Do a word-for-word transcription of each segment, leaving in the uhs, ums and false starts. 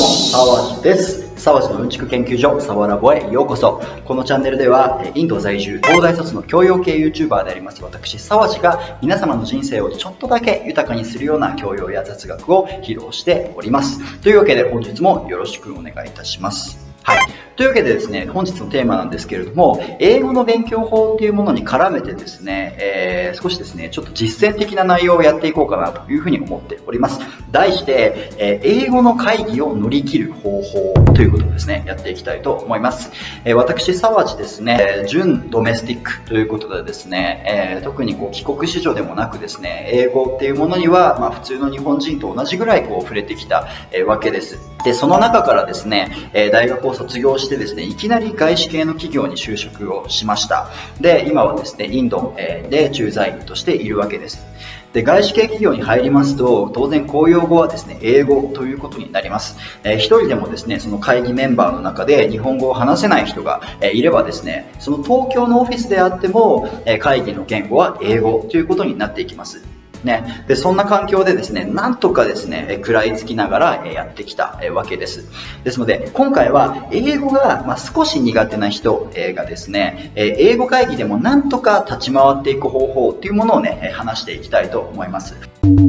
沢地です。沢地のうんちく研究所、沢ラボへようこそ。このチャンネルでは、インド在住、東大卒の教養系 YouTuber であります私、沢地が皆様の人生をちょっとだけ豊かにするような教養や雑学を披露しております。というわけで本日もよろしくお願いいたします。はい。というわけでですね、本日のテーマなんですけれども、英語の勉強法っていうものに絡めてですね、えー、少しですね、ちょっと実践的な内容をやっていこうかなというふうに思っております。題して、えー、英語の会議を乗り切る方法ということをですね、やっていきたいと思います。えー、私、沢地ですね、準ドメスティックということでですね、えー、特にこう帰国子女でもなくですね、英語っていうものには、まあ、普通の日本人と同じぐらいこう触れてきた、えー、わけです。で、その中からですね、えー、大学を卒業してですね、いきなり外資系の企業に就職をしました。で、今はですね、インドで駐在員としているわけです。で、外資系企業に入りますと、当然公用語はですね、英語ということになります。えー、一人でもですね、その会議メンバーの中で日本語を話せない人が、えー、いればですね、その東京のオフィスであっても、えー、会議の言語は英語ということになっていきます。ね、でそんな環境でですね、なんとかですね、食らいつきながらやってきたわけです。ですので、今回は英語が、まあ、少し苦手な人がですね、英語会議でもなんとか立ち回っていく方法っていうものをね、話していきたいと思います。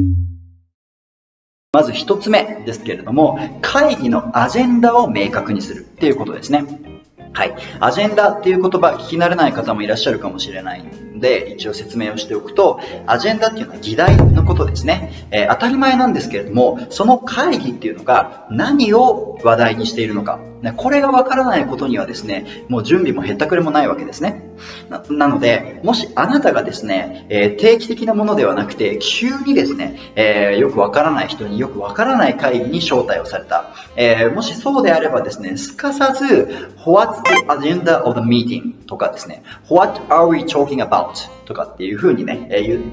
まず一つ目ですけれども、会議のアジェンダを明確にするっていうことですね。はい。アジェンダっていう言葉聞き慣れない方もいらっしゃるかもしれないので、一応説明をしておくと、アジェンダっていうのは議題のことですね。えー、当たり前なんですけれども、その会議っていうのが何を話題にしているのか。これがわからないことにはですね、もう準備もへったくれもないわけですね。な, なので、もしあなたがですね、えー、定期的なものではなくて、急にですね、えー、よくわからない人によくわからない会議に招待をされた。えー、もしそうであればですね、すかさず、What's the agenda of the meeting? とかですね、What are we talking about? とかっていう風にね、えー、言って、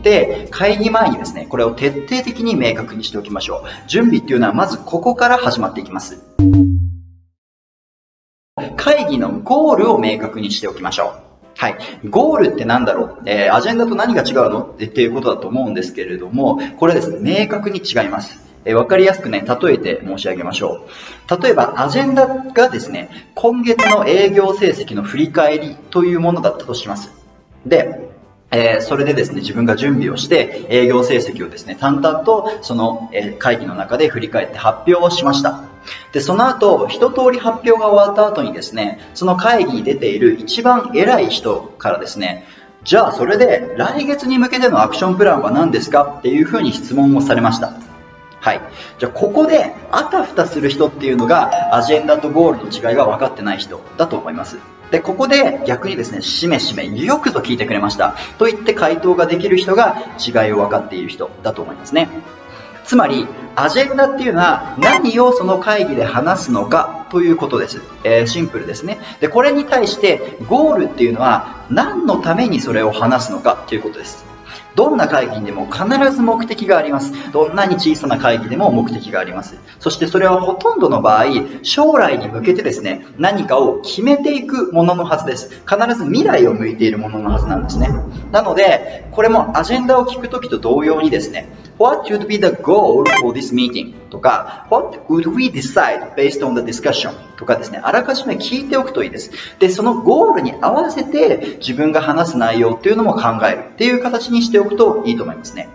会議前にですね、これを徹底的に明確にしておきましょう。準備っていうのはまずここから始まっていきます。会議のゴールを明確にしておきましょう。はい。ゴールって何だろう、えー、アジェンダと何が違うのっていうことだと思うんですけれども、これですね、明確に違います。えー、わかりやすくね、例えて申し上げましょう。例えば、アジェンダがですね、今月の営業成績の振り返りというものだったとします。で、えー、それでですね、自分が準備をして営業成績をですね、淡々とその、えー、会議の中で振り返って発表をしました。で、その後、一通り発表が終わった後にですね、その会議に出ている一番偉い人からですね、じゃあそれで来月に向けてのアクションプランは何ですかっていうふうに質問をされました。はい。じゃあここであたふたする人っていうのがアジェンダとゴールの違いが分かってない人だと思います。で、ここで逆にですね、しめしめ、よくぞ聞いてくれました。と言って回答ができる人が違いを分かっている人だと思いますね。つまり、アジェンダっていうのは何をその会議で話すのかということです。えー、シンプルですね。で、これに対してゴールっていうのは何のためにそれを話すのかということです。どんな会議にでも必ず目的があります。どんなに小さな会議でも目的があります。そしてそれはほとんどの場合、将来に向けてですね、何かを決めていくもののはずです。必ず未来を向いているもののはずなんですね。なので、これもアジェンダを聞くときと同様にですね、What should be the goal for this meeting? とか、What would we decide based on the discussion? とかですね、あらかじめ聞いておくといいです。で、そのゴールに合わせて自分が話す内容っていうのも考えるっていう形にしておくといいと思いますね。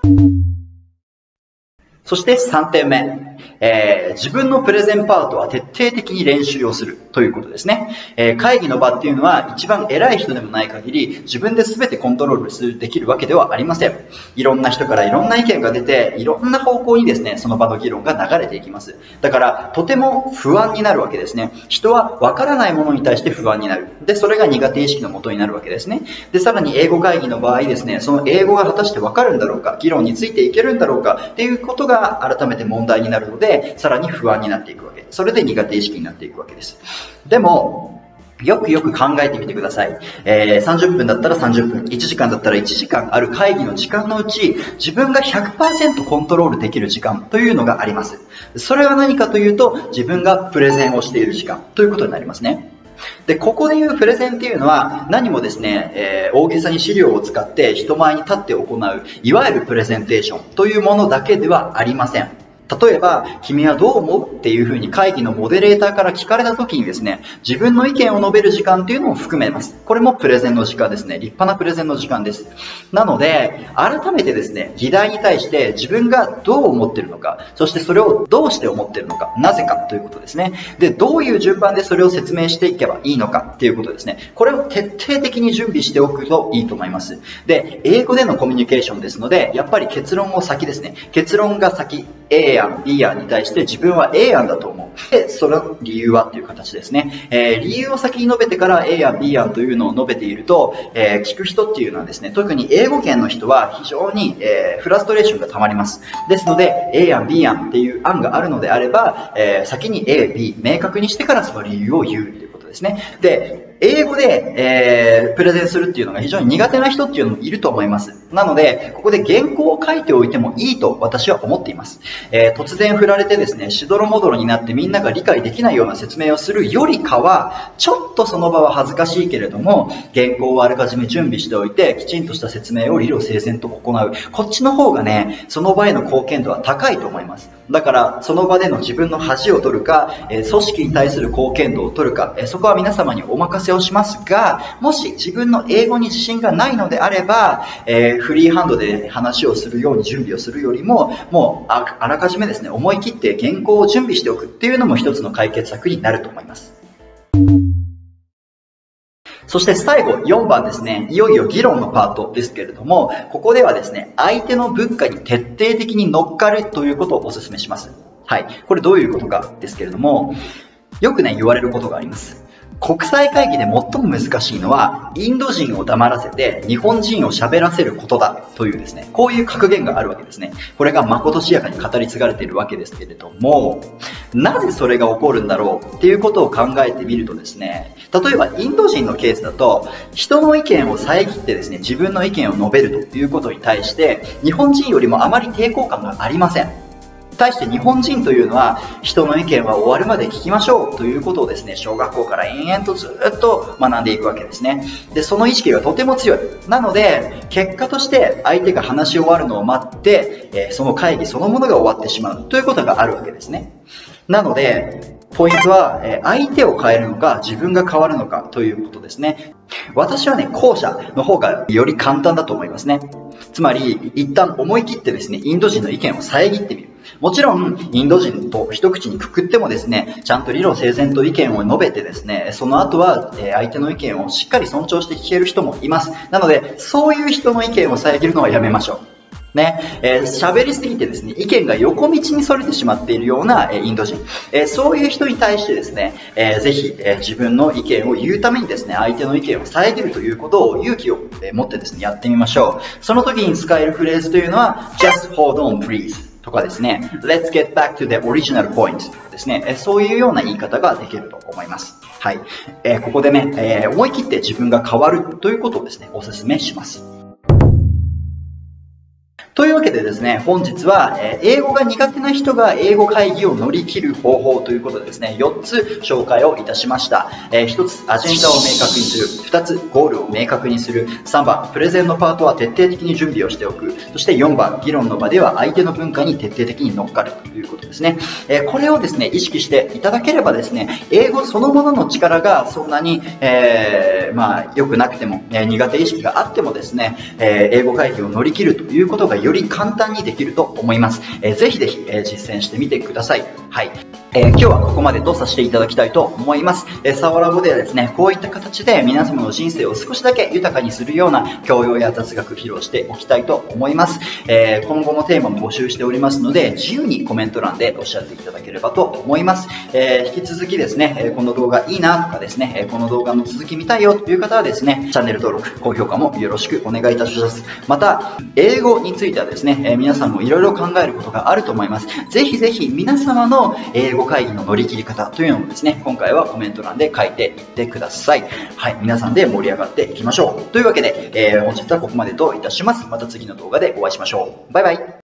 そしてさんてんめ、えー、自分のプレゼンパートは徹底的に練習をするということですね。えー、会議の場っていうのは一番偉い人でもない限り自分で全てコントロールするできるわけではありません。いろんな人からいろんな意見が出て、いろんな方向にですね、その場の議論が流れていきます。だからとても不安になるわけですね。人はわからないものに対して不安になる。で、それが苦手意識のもとになるわけですね。で、さらに英語会議の場合ですね、その英語が果たしてわかるんだろうか、議論についていけるんだろうかっていうことが改めて問題になるので、さらに不安になっていくわけ。それで苦手意識になっていくわけです。でも、よくよく考えてみてください。えー、さんじゅっぷんだったらさんじゅっぷん、いちじかんだったらいちじかんある会議の時間のうち、自分が ひゃくパーセント コントロールできる時間というのがあります。それは何かというと、自分がプレゼンをしている時間ということになりますね。で、ここでいうプレゼンっていうのは何もですね、えー、大げさに資料を使って人前に立って行う、いわゆるプレゼンテーションというものだけではありません。 例えば、君はどう思うっていうふうに会議のモデレーターから聞かれた時にですね、自分の意見を述べる時間っていうのを含めます。これもプレゼンの時間ですね。立派なプレゼンの時間です。なので、改めてですね、議題に対して自分がどう思っているのか、そしてそれをどうして思っているのか、なぜかということですね。で、どういう順番でそれを説明していけばいいのかっていうことですね。これを徹底的に準備しておくといいと思います。で、英語でのコミュニケーションですので、やっぱり結論を先ですね。結論が先。A 案、B 案に対して自分は A 案だと思う。で、その理由はっていう形ですね。えー、理由を先に述べてから A 案、B 案というのを述べていると、えー、聞く人っていうのはですね、特に英語圏の人は非常に、えー、フラストレーションが溜まります。ですので、A 案、B 案っていう案があるのであれば、えー、先に A、B、明確にしてからその理由を言うということですね。で、英語で、えー、プレゼンするっていうのが非常に苦手な人っていうのもいると思います。なので、ここで原稿を書いておいてもいいと私は思っています。えー、突然振られてですね、しどろもどろになってみんなが理解できないような説明をするよりかは、ちょっとその場は恥ずかしいけれども、原稿をあらかじめ準備しておいて、きちんとした説明を理路整然と行う。こっちの方がね、その場への貢献度は高いと思います。だから、その場での自分の恥を取るか、えー、組織に対する貢献度を取るか、えー、そこは皆様にお任せをしますが、もし自分の英語に自信がないのであれば、えー、フリーハンドで話をするように準備をするよりも、もう あ, あらかじめですね、思い切って原稿を準備しておくっていうのも一つの解決策になると思います。そして最後、よんばんですね。いよいよ議論のパートですけれども、ここではですね、相手の文化に徹底的に乗っかるということをお勧めします。はい。これどういうことかですけれども、よくね、言われることがあります。国際会議で最も難しいのは、インド人を黙らせて日本人を喋らせることだというですね、こういう格言があるわけですね。これがまことしやかに語り継がれているわけですけれども、なぜそれが起こるんだろうっていうことを考えてみるとですね、例えばインド人のケースだと、人の意見を遮ってですね、自分の意見を述べるということに対して、日本人よりもあまり抵抗感がありません。対して日本人というのは、人の意見は終わるまで聞きましょうということをですね、小学校から延々とずっと学んでいくわけですね。で、その意識がとても強い。なので、結果として相手が話し終わるのを待って、えー、その会議そのものが終わってしまうということがあるわけですね。なので、ポイントは、えー、相手を変えるのか、自分が変わるのかということですね。私はね、後者の方がより簡単だと思いますね。つまり、一旦思い切ってですね、インド人の意見を遮ってみる。もちろん、インド人と一口にくくってもですね、ちゃんと理路整然と意見を述べてですね、その後は相手の意見をしっかり尊重して聞ける人もいます。なので、そういう人の意見を遮るのはやめましょう。ね、えー、喋りすぎてですね、意見が横道にそれてしまっているような、えー、インド人、えー、そういう人に対してですね、えー、ぜひ、えー、自分の意見を言うためにですね、相手の意見を遮るということを勇気を、えー、持ってですね、やってみましょう。その時に使えるフレーズというのは、just hold on please とかですね、let's get back to the original point とかですね、えー、そういうような言い方ができると思います。はい。えー、ここでね、えー、思い切って自分が変わるということをですね、お勧めします。というわけでですね、本日は、えー、英語が苦手な人が英語会議を乗り切る方法ということでですね、よっつ紹介をいたしました。えー、ひとつ、アジェンダを明確にする。ふたつ、ゴールを明確にする。さんばん、プレゼンのパートは徹底的に準備をしておく。そしてよんばん、議論の場では相手の文化に徹底的に乗っかるということですね。えー、これをですね、意識していただければですね、英語そのものの力がそんなに、えー、まあ、良くなくても、えー、苦手意識があってもですね、えー、英語会議を乗り切るということがより簡単にできると思います。えー、ぜひぜひ、えー、実践してみてください。はい。えー、今日はここまでとさせていただきたいと思います。えー、サワラボではですね、こういった形で皆様の人生を少しだけ豊かにするような教養や雑学披露しておきたいと思います。えー、今後もテーマも募集しておりますので、自由にコメント欄でおっしゃっていただければと思います。えー、引き続きですね、この動画いいなとかですね、この動画の続き見たいよという方はですね、チャンネル登録、高評価もよろしくお願いいたします。また、英語についてはですね、えー、皆さんもいろいろ考えることがあると思います。ぜひぜひ皆様の英語会議の乗り切り方というのもですね、今回はコメント欄で書いていってください。はい、皆さんで盛り上がっていきましょう。というわけで、えー、本日はここまでといたします。また次の動画でお会いしましょう。バイバイ。